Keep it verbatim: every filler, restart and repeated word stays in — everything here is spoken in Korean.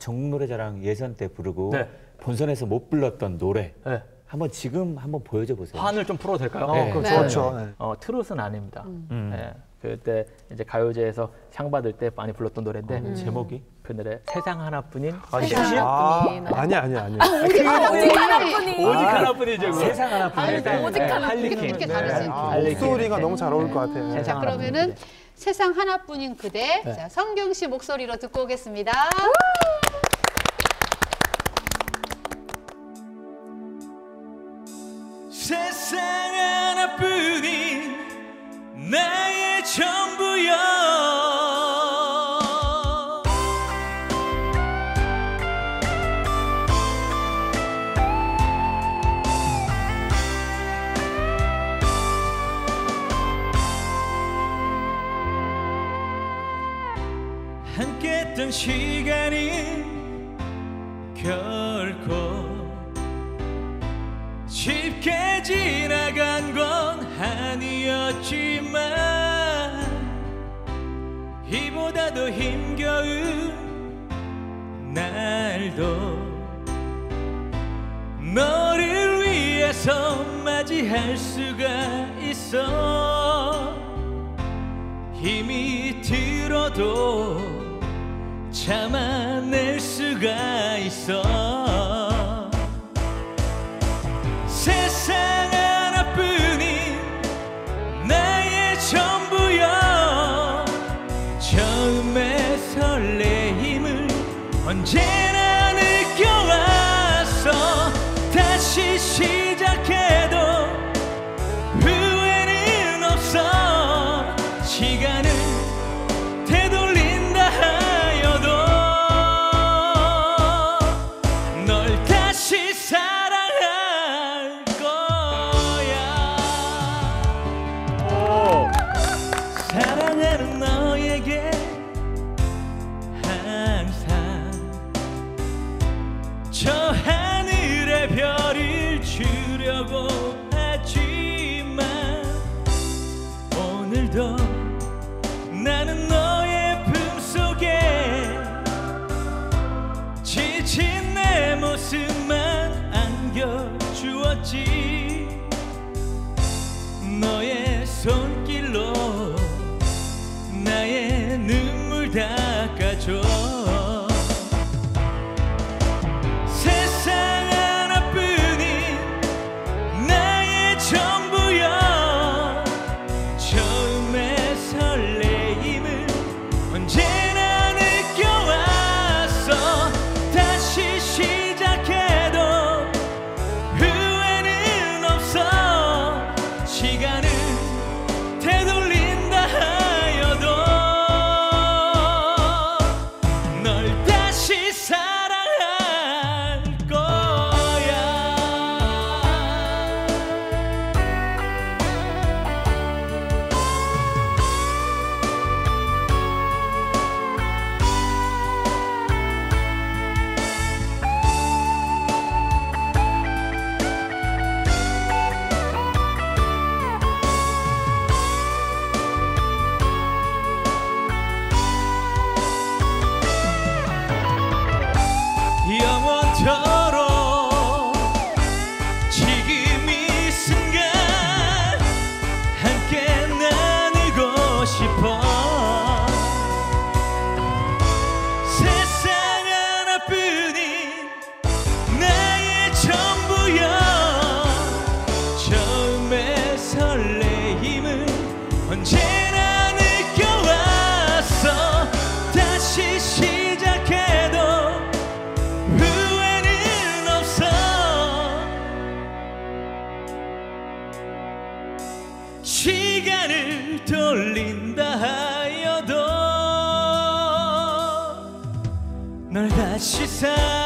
전국노래자랑 예선 때 부르고 네. 본선에서 못 불렀던 노래 네. 한번 지금 한번 보여줘 보세요. 판을 좀 풀어도 될까요? 네. 어, 네. 좋죠. 네. 어, 트롯은 아닙니다. 음. 네. 그때 이제 가요제에서 상 받을 때 많이 불렀던 노래인데 음. 제목이? 그 노래 세상 하나뿐인 아, 세상 심심? 아, 하나뿐인. 아니야, 아니야, 아니야. 오직 하나뿐인. 오직 하나뿐이죠. 그거. 세상 하나뿐인. 네. 오직 하나뿐인. 할리퀸. 이렇게 네. 다르지. 아, 할리퀸. 목소리가 너무 잘 어울릴 것 같아요. 세상 자, 그러면은 하나뿐인. 세상 하나뿐인 그대. 네. 자, 성경 씨 목소리로 듣고 오겠습니다. 세상 하나뿐인 나의 전부여 함께했던 시간은 결코 쉽게 지나간 건 아니었지만 이보다 더 힘겨운 날도 너를 위해서 맞이할 수가 있어. 힘이 들어도 참아낼 수가 있어. 세상 하나뿐인 나의 전부여 처음의 설레임을 언제나 느껴왔어. 다시 시작해도 후회는 없어. 시간을 되돌린다 하여도 널 다시 사랑할 거야. 사랑하는 너에게 항상 저 하늘의 별을 주려고 하지만 오늘도 나는 너의 품속에 지친 내 모습만 안겨주었지. 너의 손길로 나의 눈물 닦아줘. 세상 하나뿐인 나의 전부여 처음의 설레임을 언제나 느껴왔어. 다시 시작해도 후회는 없어. 시간을 되돌린다 하여도 널 다시 사랑할 거야. 영원토록 지금 이 순간 함께 나누고 싶어. 세상 하나뿐인 나의 전부여 처음의 설레임을 언제나 느껴왔어. 다시 시작해도 후회는 없어. 시간을 돌린다 하여도 널 다시 사